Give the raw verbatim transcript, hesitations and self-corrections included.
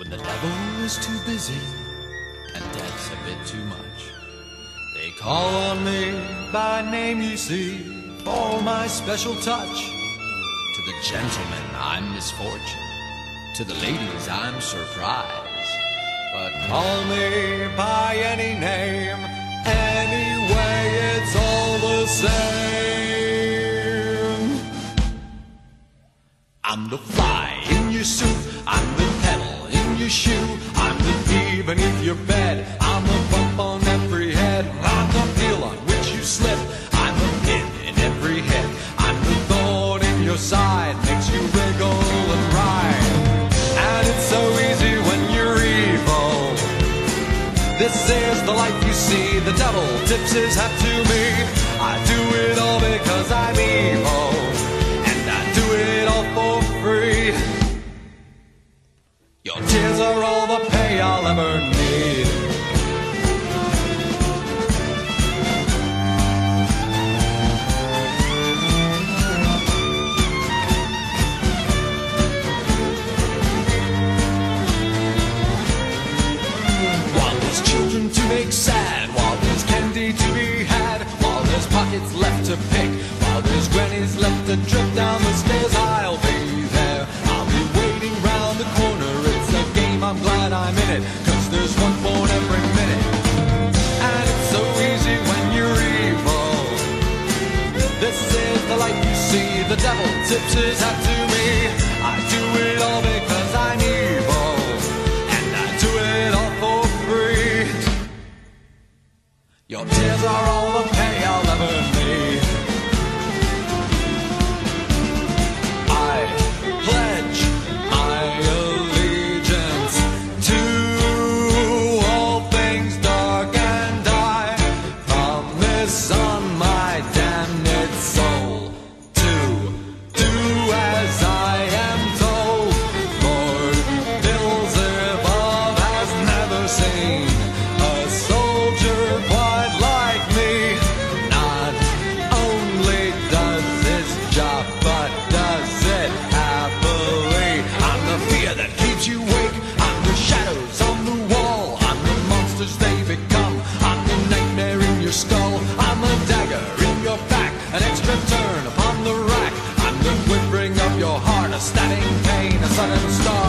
When the devil is too busy and death's a bit too much, they call on me by name, you see, for my special touch. To the gentlemen I'm misfortune, to the ladies I'm surprise, but call me by any name, anyway it's all the same. I'm the fly in your soup, I'm the pedal in your shoe, I'm the bee beneath your bed, I'm the bump on every head, I'm the peel on which you slip, I'm the pin in every head, I'm the thorn in your side, makes you wriggle and ride. And it's so easy when you're evil. This is the life you see, the devil tips his hat to me. I do it all because I'm evil, and I do it all for free. Your tears are all the pay I'll ever need. While there's children to make sad, while there's candy to be had, while there's pockets left to pick, while there's grannies left to drip down the stairs, I'll be there. I'll be waiting round the corner. I'm glad I'm in it, cause there's one born every minute. And it's so easy when you're evil. This is the life you see, the devil tips his hat to me. I do it all because I'm evil, and I do it all for free. Your tears are all the pay I'll ever need. I pledge my allegiance to all things dark, and I promise on my damned soul to do as I am told. Lord Beelzebub has never seen a soldier quite like me. Not only does his job, but does it happily. I'm the fear that keeps you awake, I'm the shadows on the wall, I'm the monsters they become, I'm the nightmare in your skull, I'm a dagger in your back, an extra turn upon the rack, I'm the quivering of your heart, a stabbing pain, a sudden start.